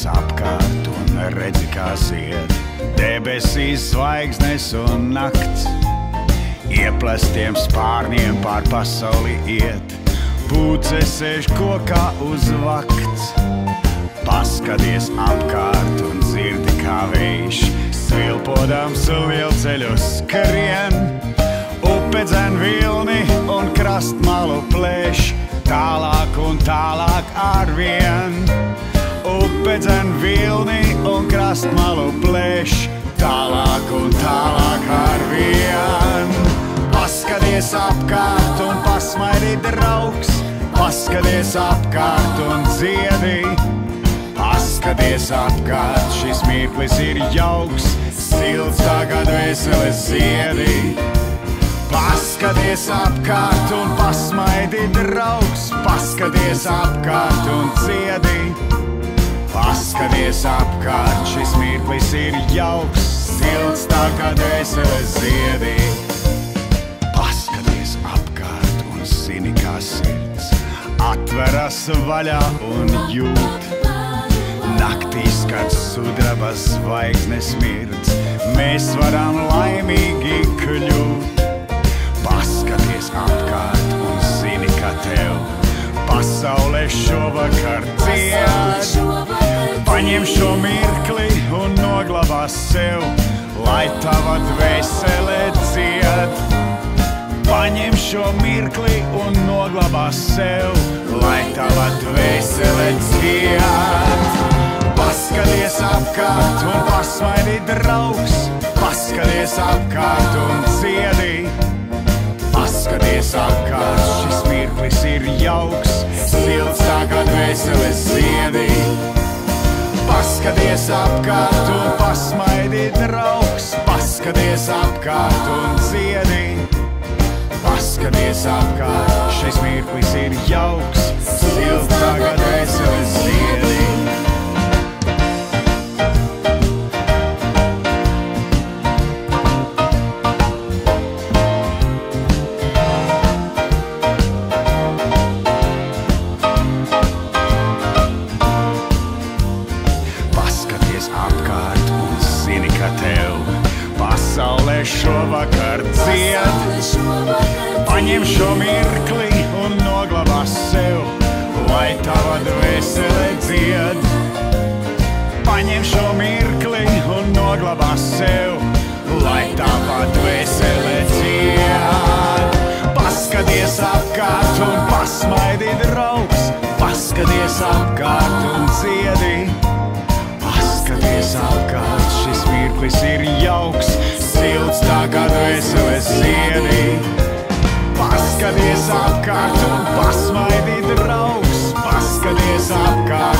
apkārt un redzi, kā iet. Debesīs zvaigznes un nakts, ieplestiem spārniem pār pasauli iet. Pūces sēž kokā uz vakts, paskaties apkārt un dzirdi, kā vējš svilpodams vilceļus skrien. Upe dzen vilni un krastmalu plēš, tālāk un tālāk arvien. Upe dzen vilni un krastmalu plēš, tālāk un tālāk arvien. Paskaties apkārt un pasmaidi, draugs, paskaties apkārt un dziedi. Paskaties apkārt, šis mirklis ir jauks, silts tagad veseles ziedi. Paskaties apkārt un pasmaidi, draugs, paskaties apkārt un dziedi. Paskaties apkārt, šis mirklis ir jauks, silts tagad veseles ziedi. Paskaties apkārt un zini, kā sirds atveras vaļā un jūt. Naktīs, kad sudrabas zvaigznes mirdz, mēs varam laimīgi kļūt. Paskaties apkārt un zini, ka tev pasaulē šovakar dzied. Paņem šo mirkli un noglabā sev, lai tava dvēsele dzied. Paņem šo mirkli un noglabā sev, lai tava dvēsele dzied. Paskaties apkārt un pasmaidi, draugs, paskaties apkārt un dziedi. Paskaties apkārt, šis mirklis ir jauks, silts tagad veseles ziedi. Paskaties apkārt un pasmaidi, draugs, paskaties apkārt un dziedi. Paskaties apkārt, šis mirklis ir jauks, silts tagad veseles ziedi. Pasaulē šovakar dzied. Paņem šo mirkli un noglabā sev, lai tava dvēsele dzied. Paņem šo mirkli un noglabā sev, lai tava dvēsele dzied. Paskaties apkārt un pasmaidi, draugs, paskaties apkārt un dziedi. Paskaties apkārt, šis mirklis ir jauks, silts tagad veseles ziedi. Paskaties apkārt un pasmaidi, draugs, paskaties apkārt